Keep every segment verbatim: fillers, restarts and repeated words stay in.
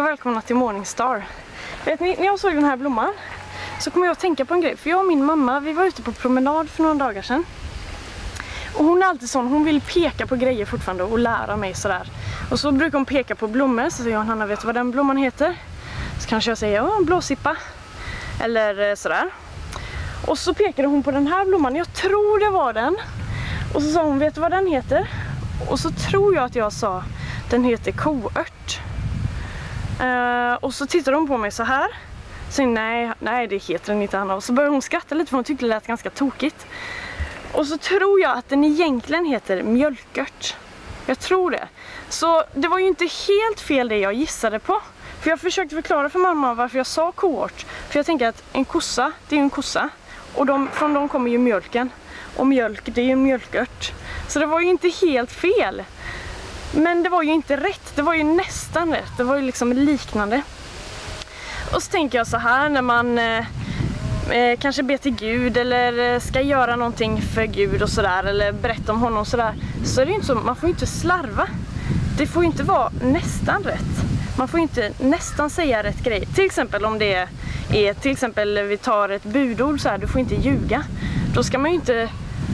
välkomna till Morningstar. Vet ni, när jag såg den här blomman så kom jag att tänka på en grej. För jag och min mamma, vi var ute på promenad för några dagar sedan. Och hon är alltid sån, hon vill peka på grejer fortfarande och lära mig sådär. Och så brukar hon peka på blommor, så säger jag, Hanna, vet du vad den blomman heter? Så kanske jag säger, ja, blåsippa. Eller sådär. Och så pekade hon på den här blomman, jag tror det var den. Och så sa hon, vet du vad den heter? Och så tror jag att jag sa, den heter koört. Uh, och så tittade hon på mig så här. Så nej, nej det heter den inte, Hanna. Och så började hon skratta lite för hon tyckte det lät ganska tokigt. Och så tror jag att den egentligen heter mjölkört. Jag tror det. Så det var ju inte helt fel det jag gissade på. För jag försökte förklara för mamma varför jag sa koört. För jag tänker att en kossa, det är ju en kossa. Och de, från dem kommer ju mjölken. Och mjölk, det är ju en mjölkört. Så det var ju inte helt fel. Men det var ju inte rätt. Det var ju nästan rätt. Det var ju liksom liknande. Och så tänker jag så här när man eh, eh, kanske ber till Gud eller ska göra någonting för Gud och sådär. Eller berätta om honom sådär. Så är det ju inte så, man får ju inte slarva. Det får ju inte vara nästan rätt. Man får ju inte nästan säga rätt grej. Till exempel om det är, till exempel vi tar ett budord så här, du får inte ljuga. Då ska man ju inte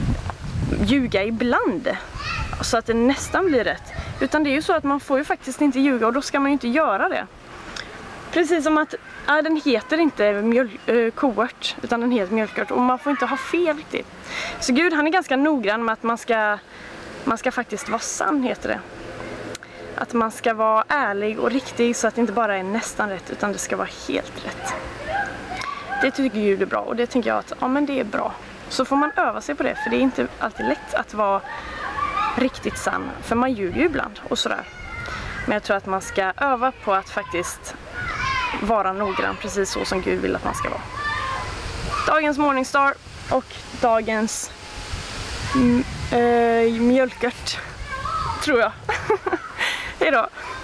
ljuga ibland. Så att det nästan blir rätt. Utan det är ju så att man får ju faktiskt inte ljuga och då ska man ju inte göra det. Precis som att äh, den heter inte mjöl, äh, koört utan den heter mjölkört och man får inte ha fel riktigt. Så Gud, han är ganska noggrann med att man ska, man ska faktiskt vara sann, heter det. Att man ska vara ärlig och riktig så att det inte bara är nästan rätt utan det ska vara helt rätt. Det tycker Gud är bra och det tänker jag att ja, men det är bra. Så får man öva sig på det, för det är inte alltid lätt att vara riktigt sann. För man ljuger ju ibland och sådär. Men jag tror att man ska öva på att faktiskt vara noggrann, precis så som Gud vill att man ska vara. Dagens Morningstar och dagens äh, mjölkört, tror jag. Hej då!